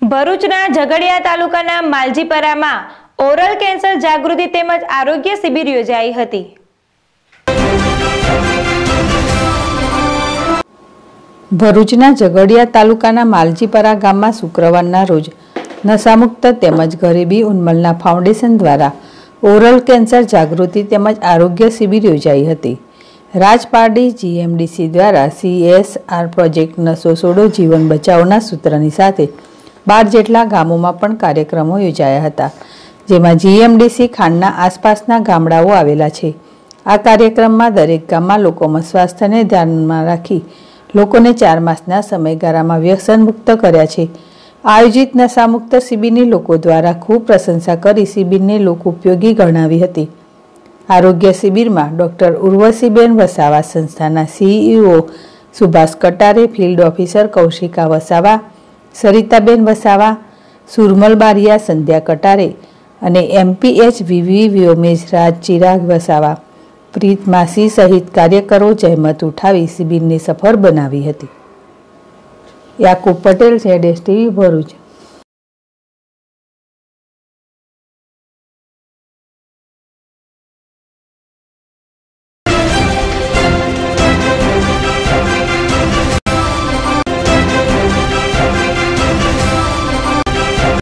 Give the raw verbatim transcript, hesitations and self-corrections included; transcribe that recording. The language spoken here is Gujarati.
ભરૂચના ઝઘડિયા તાલુકાના માલજીપરામાં ઓરલ કેન્સર જાગૃતિ તેમજ આરોગ્ય શિબિર યોજાઈ હતી। ભરૂચના ઝઘડિયા તાલુકાના માલજીપરા ગામમાં શુક્રવારના રોજ નશામુક્ત તેમજ ગરીબી ઉન્મૂલન ફાઉન્ડેશન દ્વારા ઓરલ કેન્સર જાગૃતિ તેમજ આરોગ્ય શિબિર યોજાઈ હતી। રાજપારડી જીએમડીસી દ્વારા સીએસઆર પ્રોજેક્ટ નશો છોડો જીવન બચાવોના સૂત્રની સાથે બાર જેટલા ગામોમાં પણ કાર્યક્રમો યોજાયા હતા, જેમાં જીએમડીસી ખાંડના આસપાસના ગામડાઓ આવેલા છે। આ કાર્યક્રમમાં દરેક ગામમાં લોકોમાં સ્વાસ્થ્યને ધ્યાનમાં રાખી લોકોને ચાર માસના સમયગાળામાં વ્યસન મુક્ત કર્યા છે। આયોજિત નશામુક્ત શિબિરની લોકો દ્વારા ખૂબ પ્રશંસા કરી શિબિરને લોક ઉપયોગી ગણાવી હતી। આરોગ્ય શિબિરમાં ડોક્ટર ઉર્વશીબેન વસાવા, સંસ્થાના CEO Subhash Katare, field officer Kaushika Vasava, Saritaben Vasava, Surmal Baria, Sandhya Katare અને એમપીએચ વીવી વ્યોમેશ રાજ, ચિરાગ વસાવા, પ્રીત માસી સહિત કાર્યકરો જહેમત ઉઠાવી શિબિરને સફળ બનાવી હતી। Yakub Patel, Z S TV, Bharuch.